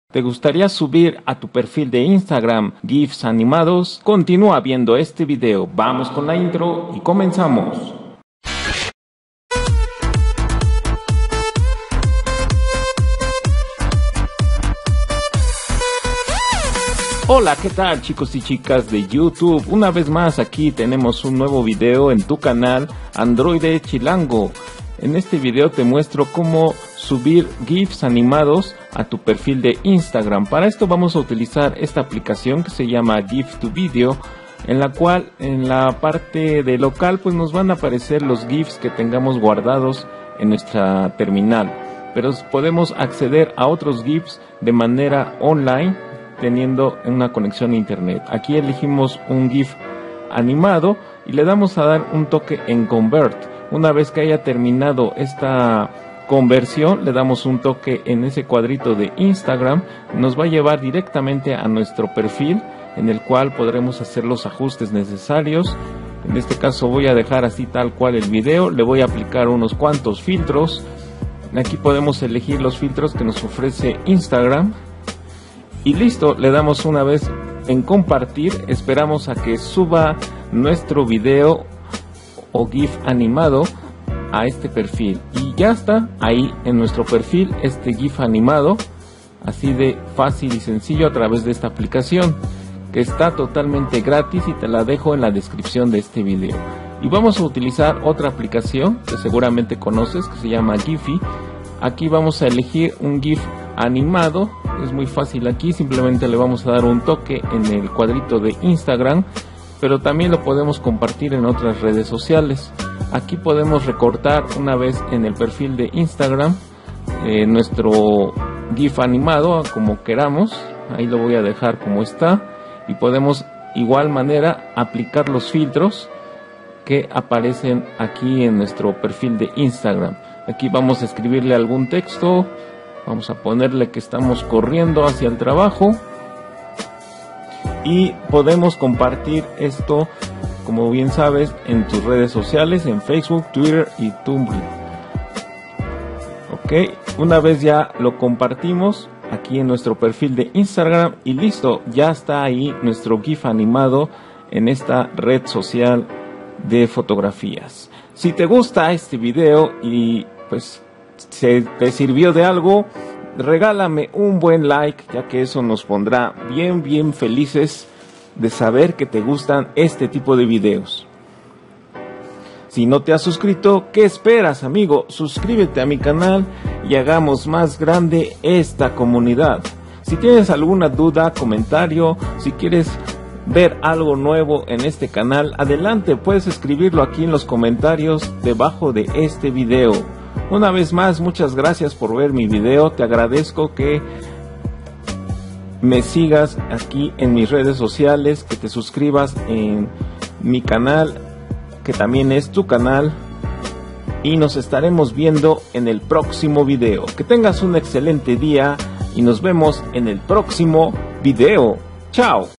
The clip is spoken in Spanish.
¿Te gustaría subir a tu perfil de Instagram GIFs animados? Continúa viendo este video. Vamos con la intro y comenzamos. Hola, ¿qué tal chicos y chicas de YouTube? Una vez más aquí tenemos un nuevo video en tu canal Androide Chilango. En este video te muestro cómo subir GIFs animados a tu perfil de Instagram. Para esto vamos a utilizar esta aplicación que se llama GIF to Video, en la cual en la parte de local pues nos van a aparecer los GIFs que tengamos guardados en nuestra terminal. Pero podemos acceder a otros GIFs de manera online teniendo una conexión a internet. Aquí elegimos un GIF animado y le damos a dar un toque en Convert. Una vez que haya terminado esta conversión, le damos un toque en ese cuadrito de Instagram. Nos va a llevar directamente a nuestro perfil, en el cual podremos hacer los ajustes necesarios. En este caso voy a dejar así tal cual el video. Le voy a aplicar unos cuantos filtros. Aquí podemos elegir los filtros que nos ofrece Instagram. Y listo, le damos una vez en compartir. Esperamos a que suba nuestro video o GIF animado a este perfil y ya está ahí en nuestro perfil este GIF animado, así de fácil y sencillo a través de esta aplicación que está totalmente gratis y te la dejo en la descripción de este video. Y vamos a utilizar otra aplicación que seguramente conoces, que se llama Giphy. Aquí vamos a elegir un GIF animado, es muy fácil. Aquí simplemente le vamos a dar un toque en el cuadrito de Instagram, pero también lo podemos compartir en otras redes sociales. Aquí podemos recortar una vez en el perfil de Instagram nuestro GIF animado como queramos. Ahí lo voy a dejar como está y podemos igual manera aplicar los filtros que aparecen aquí en nuestro perfil de Instagram. Aquí vamos a escribirle algún texto, vamos a ponerle que estamos corriendo hacia el trabajo. Y podemos compartir esto, como bien sabes, en tus redes sociales, en Facebook, Twitter y Tumblr. Ok, una vez ya lo compartimos aquí en nuestro perfil de Instagram y listo, ya está ahí nuestro GIF animado en esta red social de fotografías. Si te gusta este video y pues se te sirvió de algo, regálame un buen like, ya que eso nos pondrá bien felices de saber que te gustan este tipo de videos. Si no te has suscrito, ¿qué esperas, amigo? Suscríbete a mi canal y hagamos más grande esta comunidad. Si tienes alguna duda, comentario, si quieres ver algo nuevo en este canal, adelante, puedes escribirlo aquí en los comentarios debajo de este video. Una vez más, muchas gracias por ver mi video. Te agradezco que me sigas aquí en mis redes sociales, que te suscribas en mi canal, que también es tu canal. Y nos estaremos viendo en el próximo video. Que tengas un excelente día y nos vemos en el próximo video. ¡Chao!